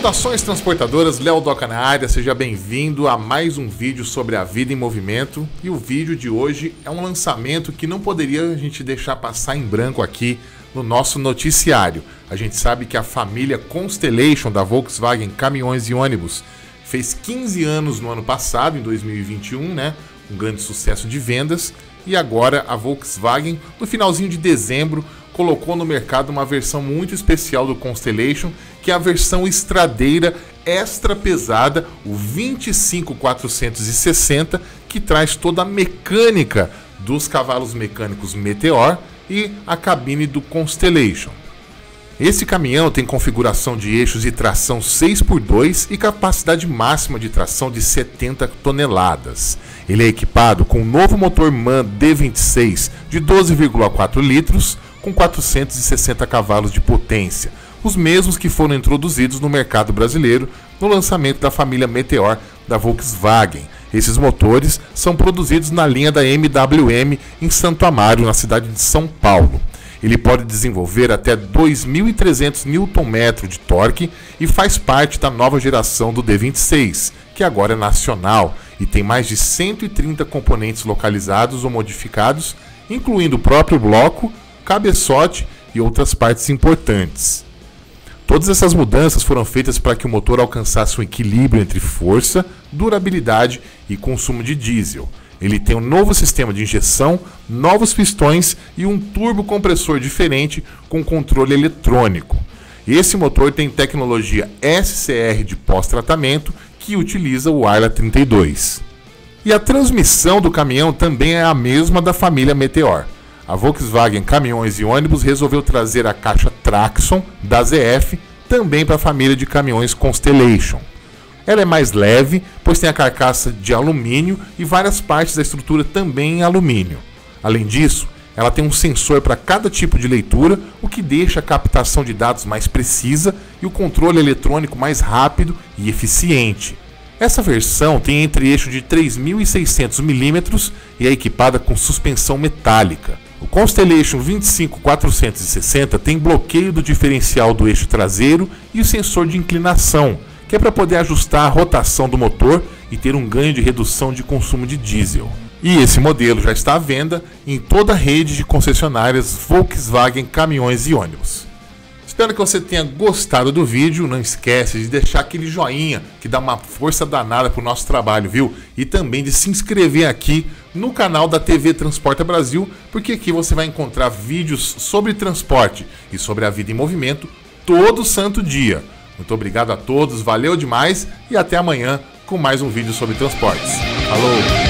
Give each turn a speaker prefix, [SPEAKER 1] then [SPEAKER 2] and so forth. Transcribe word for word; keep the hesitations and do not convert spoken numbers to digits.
[SPEAKER 1] Saudações transportadoras, Léo Doca na área, seja bem-vindo a mais um vídeo sobre a vida em movimento. E o vídeo de hoje é um lançamento que não poderia a gente deixar passar em branco aqui no nosso noticiário. A gente sabe que a família Constellation da Volkswagen Caminhões e Ônibus fez quinze anos no ano passado, em dois mil e vinte e um, né? Um grande sucesso de vendas. E agora a Volkswagen, no finalzinho de dezembro, colocou no mercado uma versão muito especial do Constellation, que é a versão estradeira extra pesada, o vinte e cinco quatrocentos e sessenta, que traz toda a mecânica dos cavalos mecânicos Meteor e a cabine do Constellation. Esse caminhão tem configuração de eixos e tração seis por dois e capacidade máxima de tração de setenta toneladas. Ele é equipado com um novo motor MAN D vinte e seis de doze vírgula quatro litros, com quatrocentos e sessenta cavalos de potência, os mesmos que foram introduzidos no mercado brasileiro no lançamento da família Meteor da Volkswagen. Esses motores são produzidos na linha da M W M em Santo Amaro, na cidade de São Paulo. Ele pode desenvolver até dois mil e trezentos newton-metros de torque e faz parte da nova geração do D vinte e seis, que agora é nacional e tem mais de cento e trinta componentes localizados ou modificados, incluindo o próprio bloco, cabeçote e outras partes importantes. Todas essas mudanças foram feitas para que o motor alcançasse um equilíbrio entre força, durabilidade e consumo de diesel. Ele tem um novo sistema de injeção, novos pistões e um turbocompressor diferente com controle eletrônico. Esse motor tem tecnologia S C R de pós-tratamento que utiliza o Arla trinta e dois. E a transmissão do caminhão também é a mesma da família Meteor. A Volkswagen Caminhões e Ônibus resolveu trazer a caixa Traxxon da Z F também para a família de caminhões Constellation. Ela é mais leve, pois tem a carcaça de alumínio e várias partes da estrutura também em alumínio. Além disso, ela tem um sensor para cada tipo de leitura, o que deixa a captação de dados mais precisa e o controle eletrônico mais rápido e eficiente. Essa versão tem entre-eixo de três mil e seiscentos milímetros e é equipada com suspensão metálica. O Constellation vinte e cinco quatrocentos e sessenta tem bloqueio do diferencial do eixo traseiro e o sensor de inclinação, que é para poder ajustar a rotação do motor e ter um ganho de redução de consumo de diesel. E esse modelo já está à venda em toda a rede de concessionárias Volkswagen Caminhões e Ônibus. Espero que você tenha gostado do vídeo, não esquece de deixar aquele joinha que dá uma força danada para o nosso trabalho, viu? E também de se inscrever aqui no canal da T V Transporta Brasil, porque aqui você vai encontrar vídeos sobre transporte e sobre a vida em movimento todo santo dia. Muito obrigado a todos, valeu demais e até amanhã com mais um vídeo sobre transportes. Falou!